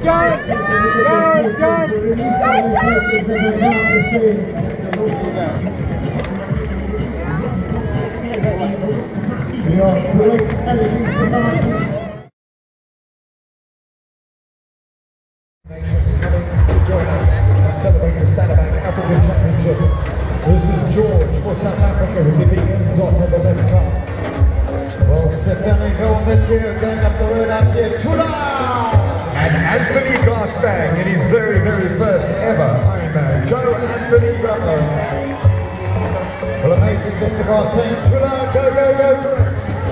John! Go, John! Join us celebrating the Standard African Championship. This is George for South Africa who did the end dot on the left car. Well, Stefano going going up the road up here. Tula! And Anthony Garstang in his very, very first ever Ironman. Go Anthony, go! Well, amazing Mr. Garstang. Tula, go, go, go!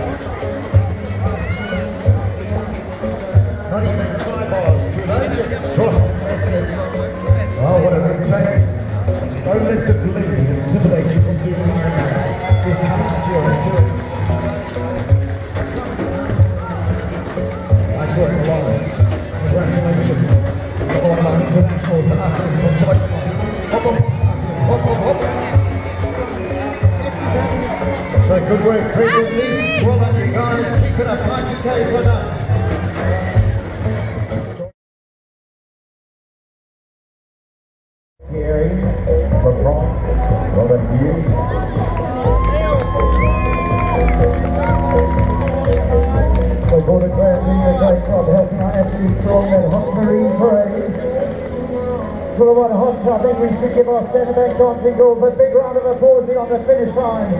Not even 5 bars. Tula. Well, whatever it takes. Don't let the bleed intimidate you from doing Ironman. Just come to your endurance. Nice work, Elias. Congratulations. One of our internationals, athletes from Deutschland. Hop, hop, hop, hop, hop. So good work, previously. Well done, you guys. Keep it up. 90K, well done. Hearing LeBron, well done to you. So Gordon Graham doing a great job helping out Anthony Strong and Hot Marine Parade. For the one hot tub, then we should give our centre back dancing girls a big round of applause on the finish line.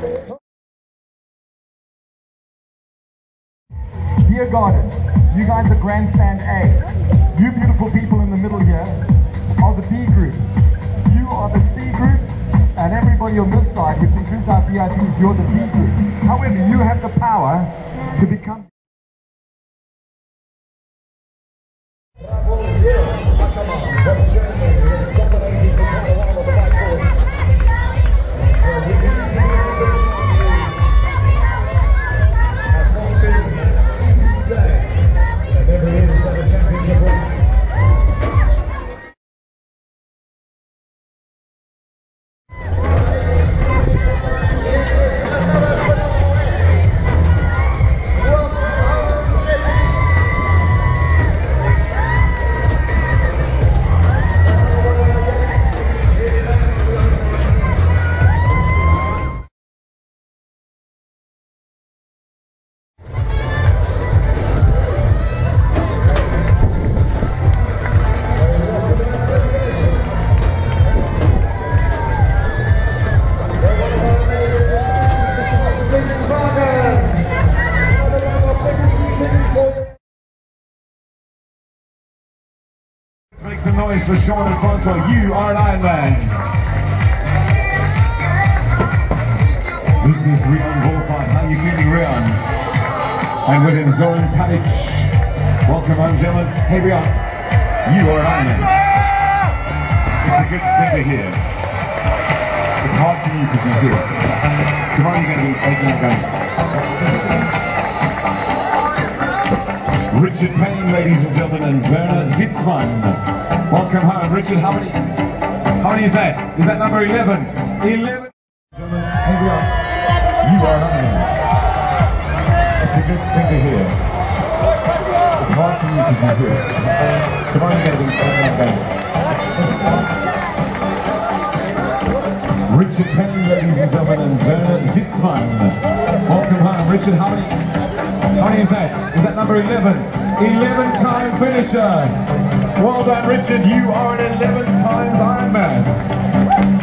Dear Gardens, you guys are Grandstand A. You beautiful people in the middle here are the B group. You are the C group, and everybody on this side, which includes our VIPs, you're the B group. However, you have the power to become... Make some noise for Sean Alfonso. You are an Ironman. This is Rion Volkart. How are you feeling, Rion? And with him, Zoran Palic. Welcome home, gentlemen. Hey, Rion. You are an Ironman. It's a good thing to hear. It's hard for you because you're here. Tomorrow you're going to be taking a game. Richard Payne, ladies and gentlemen, and Werner Zitzmann. Welcome home. Richard, how many is that? Is that number 11? 11. Gentlemen, here we are. You are an Ironman. It's a good thing to hear. It's hard for you because you're here. Tomorrow you're going to be taking a game. Richard Payne, ladies and gentlemen, and Werner Zitzmann. Welcome home. Richard, how many is that? Is that number 11? 11-time finisher. Well done, Richard. You are an 11 times Ironman.